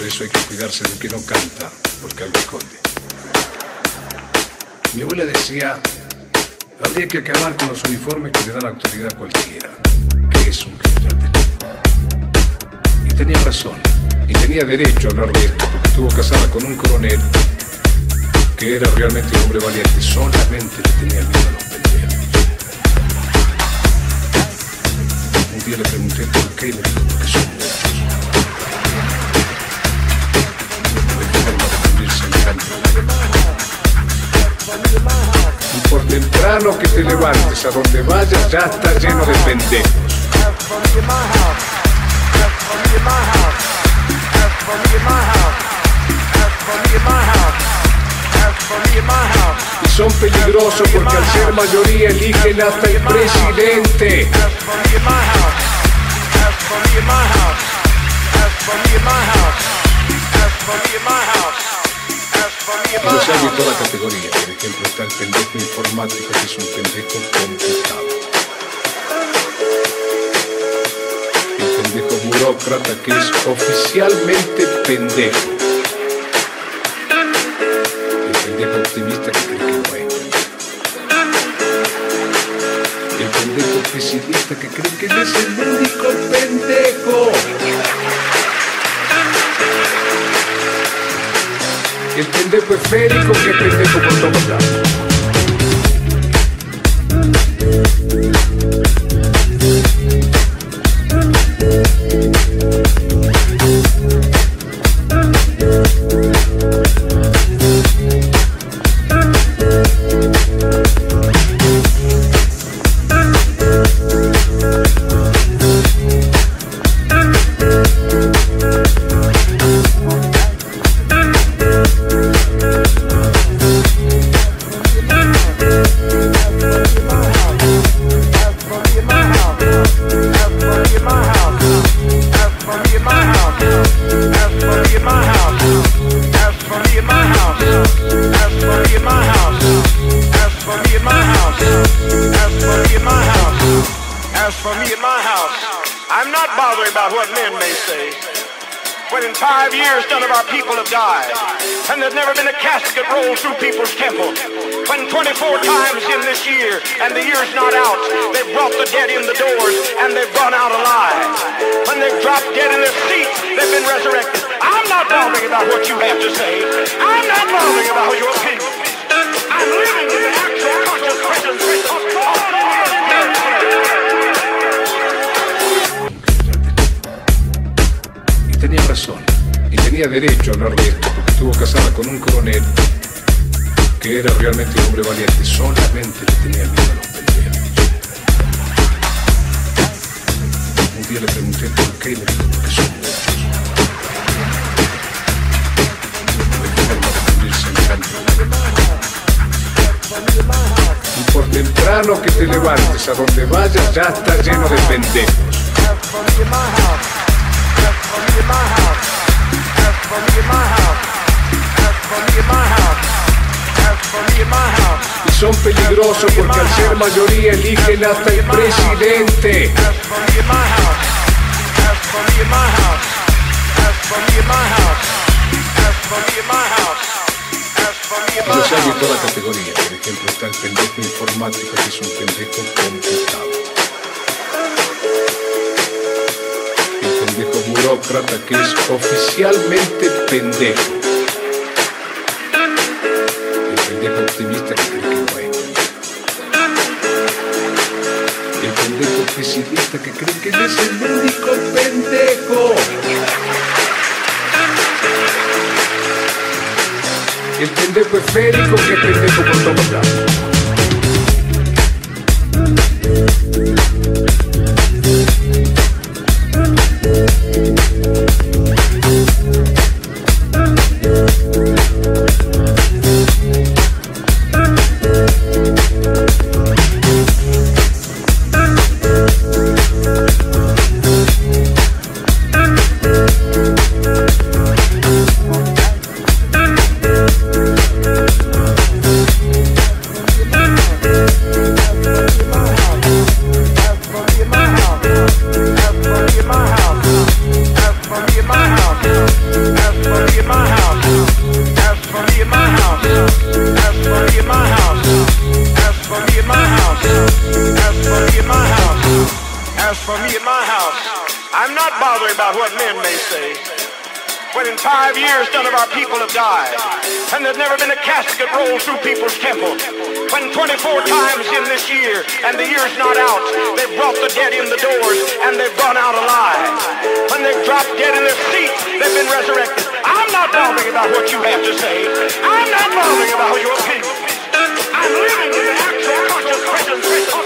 eso hay que cuidarse del que no canta, porque algo esconde. Mi abuela decía, habría que acabar con los uniformes que le dan autoridad a cualquiera, que es un criminal. Y tenía razón, y tenía derecho a hablar de esto, porque estuvo casada con un coronel que era realmente un hombre valiente, solamente le tenía miedo a los pendejos. Un día le pregunté por qué y me dijo, porque son muchos. Y por temprano que te levantes, a donde vayas ya está lleno de pendejos. Y son peligrosos porque al ser mayoría eligen hasta el presidente. Y los hay de toda categoría. Por ejemplo, está el pendejo informático, que es un pendejo computado. El pendejo burócrata, que es oficialmente pendejo. El pendejo optimista, que cree que no es. El pendejo pesimista, que cree que él es el único pendejo. El pendejo esférico, que es pendejo por todos lados. And there's never been a casket rolled through people's temple. When 24 times in this year, and the year's not out, they've brought the dead in the doors, and they've gone out alive. When they've dropped dead in their seats, they've been resurrected. I'm not bothering about what you have to say. I'm not bothering about your opinion. I'm living in the actual conscious presence of God. Y tenía razón. Y tenía derecho a hablar de esto, porque estuvo casada con un coronel que era realmente un hombre valiente, solamente le tenía miedo a los pendejos. Un día le pregunté por qué y me dijo, porque son muchos. No hay forma de cubrirse en canto. Y por temprano que te levantes, a donde vayas ya está lleno de pendejos. Y son peligrosos porque al ser mayoría eligen hasta el presidente. Y los hay de toda categoría. Por ejemplo, está el pendejo informático, que es un pendejo computado. El pendejo burócrata, que es oficialmente pendejo. El pendejo optimista, que cree que no es. El pendejo pesimista, que cree que él es el único pendejo. El pendejo esférico, que es pendejo por todos lados. about what men may say. When in 5 years none of our people have died, and there's never been a casket rolled through people's temple. When 24 times in this year, and the year's not out, they've brought the dead in the doors, and they've gone out alive. When they've dropped dead in their seats, they've been resurrected. I'm not bothering about what you have to say. I'm not bothering about your opinion. I'm living in the actual conscious presence